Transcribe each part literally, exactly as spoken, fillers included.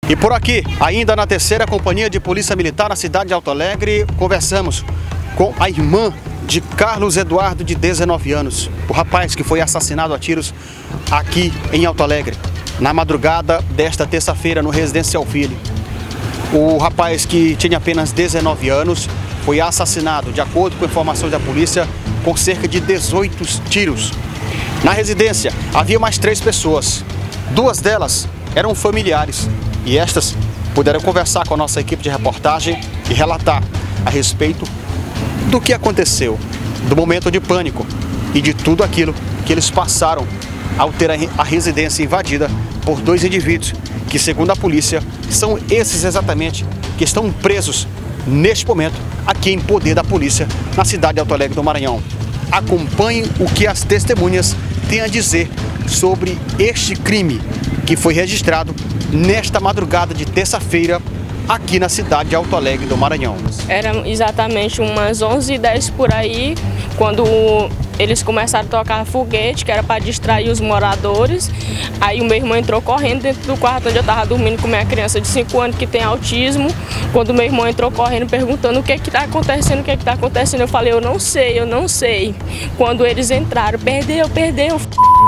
E por aqui, ainda na terceira Companhia de Polícia Militar na cidade de Alto Alegre, conversamos com a irmã de Carlos Eduardo, de dezenove anos, o rapaz que foi assassinado a tiros aqui em Alto Alegre, na madrugada desta terça-feira, no Residencial Ville. O rapaz, que tinha apenas dezenove anos, foi assassinado, de acordo com informações da polícia, com cerca de dezoito tiros. Na residência havia mais três pessoas, duas delas eram familiares, e estas puderam conversar com a nossa equipe de reportagem e relatar a respeito do que aconteceu, do momento de pânico e de tudo aquilo que eles passaram ao ter a residência invadida por dois indivíduos que, segundo a polícia, são esses exatamente que estão presos neste momento aqui em poder da polícia na cidade de Alto Alegre do Maranhão. Acompanhem o que as testemunhas têm a dizer sobre este crime que foi registrado nesta madrugada de terça-feira aqui na cidade de Alto Alegre do Maranhão. Era exatamente umas onze e dez por aí, quando eles começaram a tocar foguete, que era para distrair os moradores. Aí o meu irmão entrou correndo dentro do quarto onde eu estava dormindo com minha criança de cinco anos que tem autismo. Quando meu irmão entrou correndo perguntando o que que está acontecendo, o que que está acontecendo, eu falei, eu não sei, eu não sei. Quando eles entraram, perdeu, perdeu.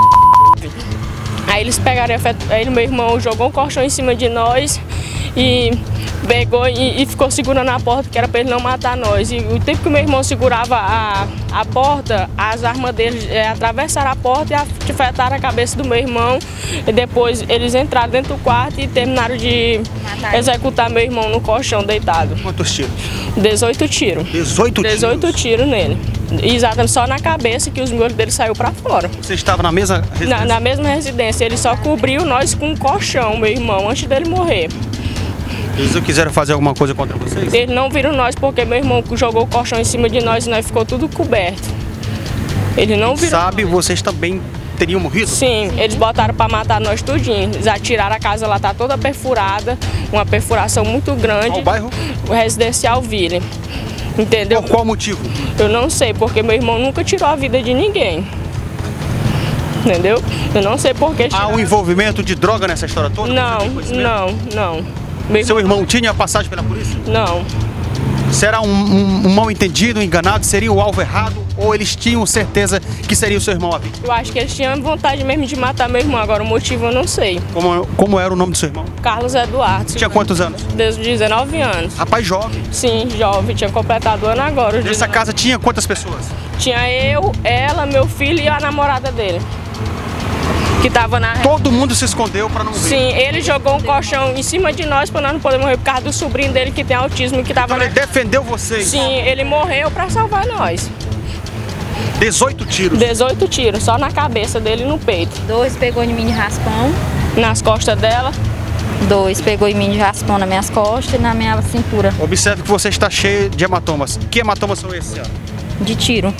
Aí eles pegaram, aí meu irmão jogou um colchão em cima de nós e pegou e, e ficou segurando a porta, que era para ele não matar nós. E o tempo que o meu irmão segurava a, a porta, as armas dele é, atravessaram a porta e afetaram a cabeça do meu irmão. E depois eles entraram dentro do quarto e terminaram de matar executar meu irmão no colchão deitado. Quantos tiros? dezoito tiros. dezoito tiros? dezoito tiros nele. Exatamente, só na cabeça que os miolhos dele saiu para fora. Você estava na mesma residência? Na, na mesma residência. Ele só cobriu nós com um colchão, meu irmão, antes dele morrer. Eles não quiseram fazer alguma coisa contra vocês? Eles não viram nós porque meu irmão jogou o colchão em cima de nós e nós ficou tudo coberto. Eles não viram. Sabe, nós. Vocês também teriam morrido? Sim, eles botaram para matar nós tudinho. Eles atiraram, a casa lá tá toda perfurada, uma perfuração muito grande. Qual bairro? O Residencial Ville. Entendeu? Por qual motivo? Eu não sei, porque meu irmão nunca tirou a vida de ninguém. Entendeu? Eu não sei por que. Há um envolvimento de droga nessa história toda? Não, não, não. Meu Seu irmão tinha passagem pela polícia? Não. Será um, um, um mal entendido, um enganado? Seria o alvo errado? Ou eles tinham certeza que seria o seu irmão a vítima? Eu acho que eles tinham vontade mesmo de matar meu irmão, agora o motivo eu não sei. Como, como era o nome do seu irmão? Carlos Eduardo. Tinha quantos anos? Desde dezenove anos. Rapaz jovem? Sim, jovem, tinha completado o ano agora. Nessa casa tinha quantas pessoas? Tinha eu, ela, meu filho e a namorada dele. Que tava na... Todo mundo se escondeu para não ver? Sim, ele jogou um colchão em cima de nós para nós não podermos morrer por causa do sobrinho dele que tem autismo, que tava então na... ele defendeu vocês? Sim, ele morreu para salvar nós. dezoito tiros? dezoito tiros, só na cabeça dele e no peito. Dois pegou em mim de raspão. Nas costas dela. Dois pegou em mim de raspão nas minhas costas e na minha cintura. Observe que você está cheio de hematomas. Que hematomas são esses, senhora? De tiro.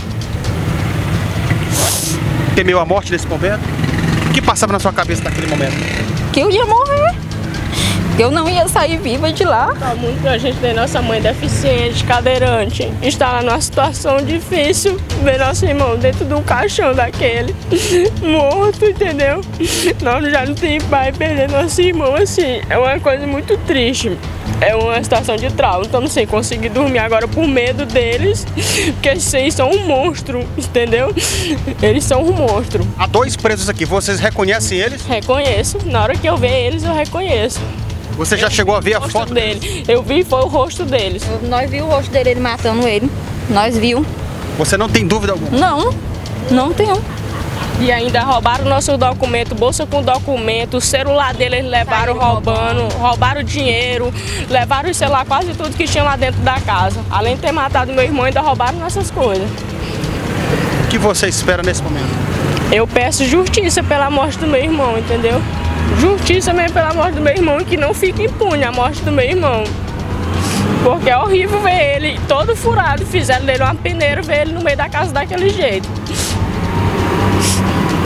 Temeu a morte nesse momento? O que passava na sua cabeça naquele momento? Que eu ia morrer. Eu não ia sair viva de lá. Tá muito a gente ver nossa mãe deficiente, cadeirante, está numa situação difícil, ver nosso irmão dentro do caixão daquele, morto, entendeu? Nós já não tem pai, perder nosso irmão assim, é uma coisa muito triste. É uma situação de trauma, estamos sem conseguir dormir agora por medo deles, porque eles são um monstro, entendeu? Eles são um monstro. Há dois presos aqui, vocês reconhecem eles? Reconheço, na hora que eu ver eles eu reconheço. Você já chegou a ver a foto dele? Deles? Eu vi, foi o rosto deles. Nós vimos o rosto dele, ele matando ele. Nós viu. Você não tem dúvida alguma? Não, não tenho. E ainda roubaram o nosso documento, bolsa com documento, o celular dele eles levaram roubando, roubaram dinheiro, levaram, sei lá, quase tudo que tinha lá dentro da casa. Além de ter matado meu irmão, ainda roubaram nossas coisas. O que você espera nesse momento? Eu peço justiça pela morte do meu irmão, entendeu? Justiça mesmo pela morte do meu irmão e que não fique impune a morte do meu irmão. Porque é horrível ver ele todo furado, fizeram dele uma peneira, ver ele no meio da casa daquele jeito.